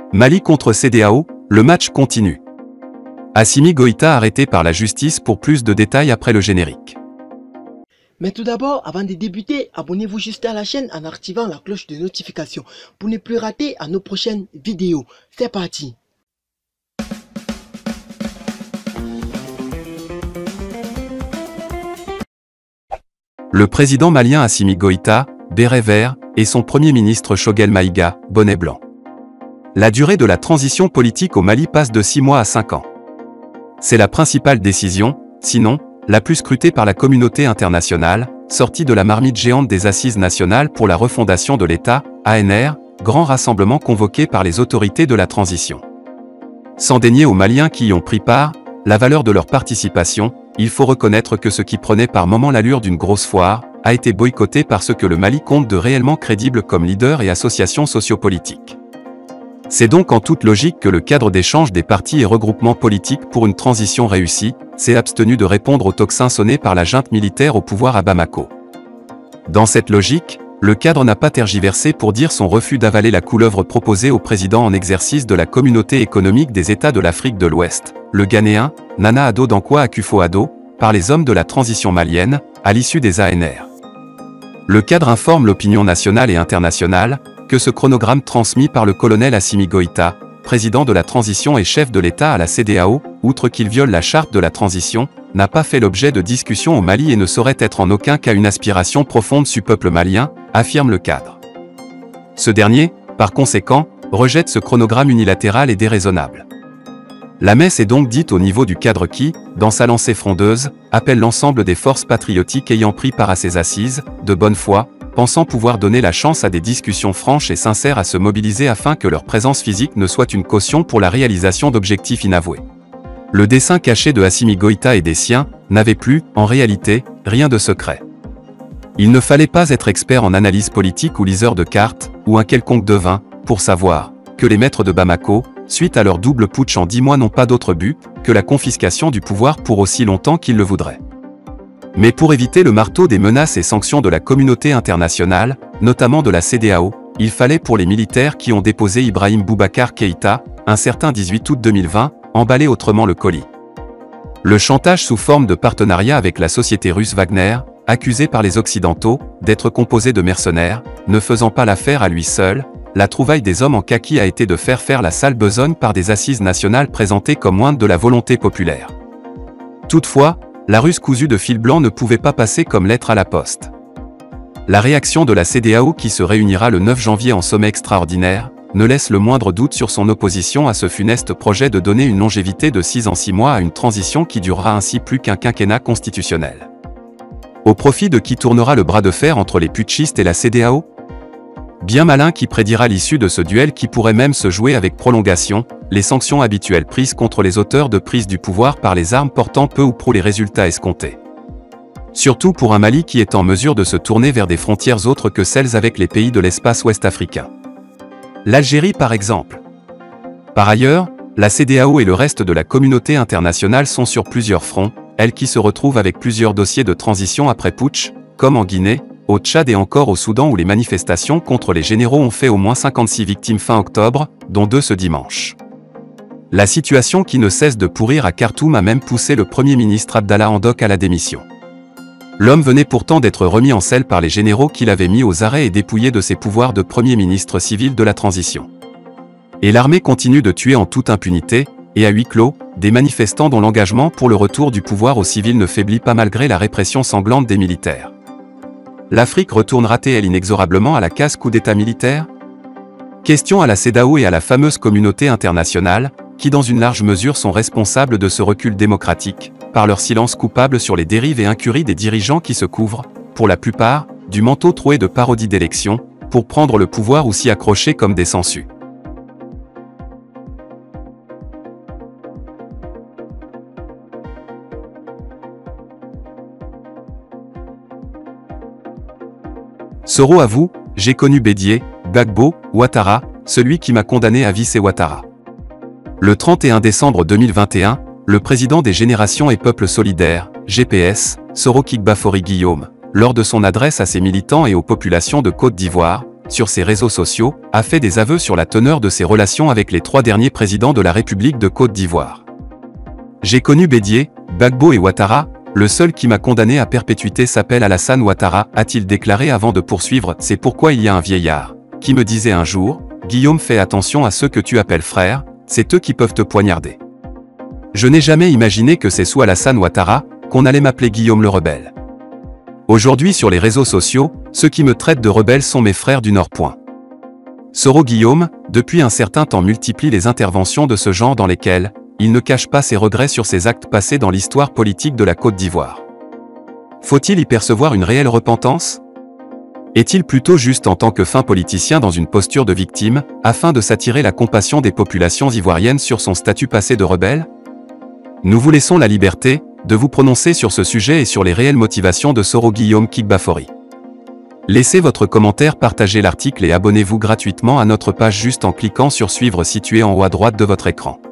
Mali contre CEDEAO, le match continue. Assimi Goïta arrêté par la justice pour plus de détails après le générique. Mais tout d'abord, avant de débuter, abonnez-vous juste à la chaîne en activant la cloche de notification pour ne plus rater à nos prochaines vidéos. C'est parti! Le président malien Assimi Goïta, béret vert, et son premier ministre Choguel Maïga, bonnet blanc. La durée de la transition politique au Mali passe de 6 mois à 5 ans. C'est la principale décision, sinon, la plus scrutée par la communauté internationale, sortie de la marmite géante des Assises nationales pour la refondation de l'État, ANR, grand rassemblement convoqué par les autorités de la transition. Sans dénier aux Maliens qui y ont pris part la valeur de leur participation, il faut reconnaître que ce qui prenait par moments l'allure d'une grosse foire a été boycotté par ce que le Mali compte de réellement crédibles comme leaders et associations sociopolitiques. C'est donc en toute logique que le cadre d'échange des partis et regroupements politiques pour une transition réussie s'est abstenu de répondre aux tocsins sonnés par la junte militaire au pouvoir à Bamako. Dans cette logique, le cadre n'a pas tergiversé pour dire son refus d'avaler la couleuvre proposée au président en exercice de la Communauté économique des États de l'Afrique de l'Ouest, le Ghanéen, Nana Addo Dankwa Akufo-Addo, par les hommes de la transition malienne, à l'issue des ANR. Le cadre informe l'opinion nationale et internationale que ce chronogramme transmis par le colonel Assimi Goïta, président de la transition et chef de l'État à la CEDEAO, outre qu'il viole la charte de la transition, n'a pas fait l'objet de discussions au Mali et ne saurait être en aucun cas une aspiration profonde du peuple malien, affirme le cadre. Ce dernier, par conséquent, rejette ce chronogramme unilatéral et déraisonnable. La messe est donc dite au niveau du cadre qui, dans sa lancée frondeuse, appelle l'ensemble des forces patriotiques ayant pris part à ces assises, de bonne foi, pensant pouvoir donner la chance à des discussions franches et sincères à se mobiliser afin que leur présence physique ne soit une caution pour la réalisation d'objectifs inavoués. Le dessein caché de Assimi Goïta et des siens n'avait plus, en réalité, rien de secret. Il ne fallait pas être expert en analyse politique ou liseur de cartes, ou un quelconque devin, pour savoir que les maîtres de Bamako, suite à leur double putsch en 10 mois n'ont pas d'autre but que la confiscation du pouvoir pour aussi longtemps qu'ils le voudraient. Mais pour éviter le marteau des menaces et sanctions de la communauté internationale, notamment de la CEDEAO, il fallait pour les militaires qui ont déposé Ibrahim Boubacar Keïta, un certain 18 août 2020, emballer autrement le colis. Le chantage sous forme de partenariat avec la société russe Wagner, accusé par les Occidentaux d'être composé de mercenaires, ne faisant pas l'affaire à lui seul, la trouvaille des hommes en kaki a été de faire la sale besogne par des assises nationales présentées comme moindres de la volonté populaire. Toutefois, la ruse cousue de fil blanc ne pouvait pas passer comme lettre à la poste. La réaction de la CEDEAO qui se réunira le 9 janvier en sommet extraordinaire, ne laisse le moindre doute sur son opposition à ce funeste projet de donner une longévité de 6 ans 6 mois à une transition qui durera ainsi plus qu'un quinquennat constitutionnel. Au profit de qui tournera le bras de fer entre les putschistes et la CEDEAO? Bien malin qui prédira l'issue de ce duel qui pourrait même se jouer avec prolongation, les sanctions habituelles prises contre les auteurs de prise du pouvoir par les armes portant peu ou prou les résultats escomptés. Surtout pour un Mali qui est en mesure de se tourner vers des frontières autres que celles avec les pays de l'espace ouest africain. L'Algérie par exemple. Par ailleurs, la CEDEAO et le reste de la communauté internationale sont sur plusieurs fronts, elles qui se retrouvent avec plusieurs dossiers de transition après putsch, comme en Guinée, au Tchad et encore au Soudan où les manifestations contre les généraux ont fait au moins 56 victimes fin octobre, dont 2 ce dimanche. La situation qui ne cesse de pourrir à Khartoum a même poussé le Premier ministre Abdallah Hamdok à la démission. L'homme venait pourtant d'être remis en selle par les généraux qu'il avait mis aux arrêts et dépouillé de ses pouvoirs de Premier ministre civil de la transition. Et l'armée continue de tuer en toute impunité, et à huis clos, des manifestants dont l'engagement pour le retour du pouvoir aux civils ne faiblit pas malgré la répression sanglante des militaires. L'Afrique retournera-t-elle inexorablement à la case coup d'État militaire? Question à la CEDEAO et à la fameuse communauté internationale, qui dans une large mesure sont responsables de ce recul démocratique, par leur silence coupable sur les dérives et incuries des dirigeants qui se couvrent, pour la plupart, du manteau troué de parodies d'élections, pour prendre le pouvoir ou s'y accrocher comme des sangsues. Soro avoue, j'ai connu Bédié, Gbagbo, Ouattara, celui qui m'a condamné à vie c'est Ouattara. Le 31 décembre 2021, le président des Générations et Peuples Solidaires, GPS, Soro Kigbafori Guillaume, lors de son adresse à ses militants et aux populations de Côte d'Ivoire, sur ses réseaux sociaux, a fait des aveux sur la teneur de ses relations avec les 3 derniers présidents de la République de Côte d'Ivoire. J'ai connu Bédié, Gbagbo et Ouattara, le seul qui m'a condamné à perpétuité s'appelle Alassane Ouattara, a-t-il déclaré avant de poursuivre. C'est pourquoi il y a un vieillard qui me disait un jour, Guillaume, fais attention à ceux que tu appelles frères, c'est eux qui peuvent te poignarder. Je n'ai jamais imaginé que c'est sous Alassane Ouattara qu'on allait m'appeler Guillaume le rebelle. Aujourd'hui sur les réseaux sociaux, ceux qui me traitent de rebelle sont mes frères du Nord. Soro Guillaume, depuis un certain temps multiplie les interventions de ce genre dans lesquelles il ne cache pas ses regrets sur ses actes passés dans l'histoire politique de la Côte d'Ivoire. Faut-il y percevoir une réelle repentance? Est-il plutôt juste en tant que fin politicien dans une posture de victime, afin de s'attirer la compassion des populations ivoiriennes sur son statut passé de rebelle? Nous vous laissons la liberté de vous prononcer sur ce sujet et sur les réelles motivations de Soro Guillaume Kigbafori. Laissez votre commentaire, partagez l'article et abonnez-vous gratuitement à notre page juste en cliquant sur suivre situé en haut à droite de votre écran.